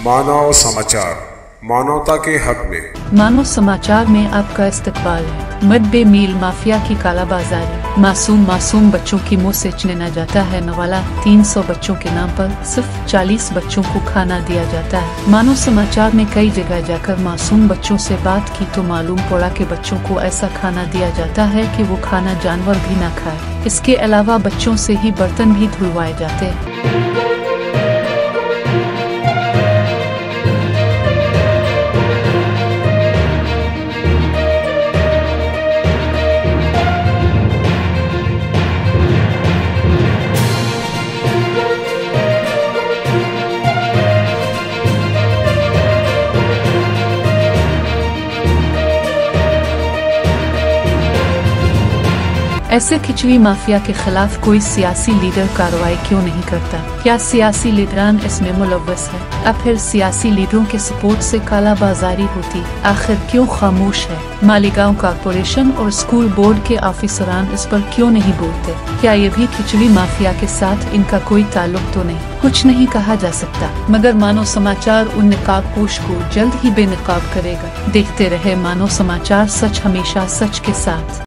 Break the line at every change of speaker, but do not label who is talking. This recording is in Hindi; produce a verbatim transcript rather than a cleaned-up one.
मानव समाचार, मानवता के हक में।
मानव समाचार में आपका इस्तकबाल है। मिड डे मील माफिया की कालाबाजारी, मासूम मासूम बच्चों की मुंह से छीना जाता है नवाला। तीन सौ बच्चों के नाम पर सिर्फ चालीस बच्चों को खाना दिया जाता है। मानव समाचार ने कई जगह जाकर मासूम बच्चों से बात की तो मालूम पड़ा कि बच्चों को ऐसा खाना दिया जाता है कि वो खाना जानवर भी ना खाए। इसके अलावा बच्चों से ही बर्तन भी धुलवाए जाते हैं। ऐसे खिचड़ी माफिया के खिलाफ कोई सियासी लीडर कार्रवाई क्यों नहीं करता? क्या सियासी लीडरान इसमें मुलव्वस है? अब फिर सियासी लीडरों के सपोर्ट से कालाबाजारी होती, आखिर क्यों खामोश है? मालीगांव कॉर्पोरेशन और स्कूल बोर्ड के ऑफिसरान इस पर क्यों नहीं बोलते? क्या ये भी खिचड़ी माफिया के साथ इनका कोई ताल्लुक तो नहीं? कुछ नहीं कहा जा सकता, मगर मानव समाचार उन निकाबपोश को जल्द ही बेनकाब करेगा। देखते रहे मानव समाचार, सच हमेशा सच के साथ।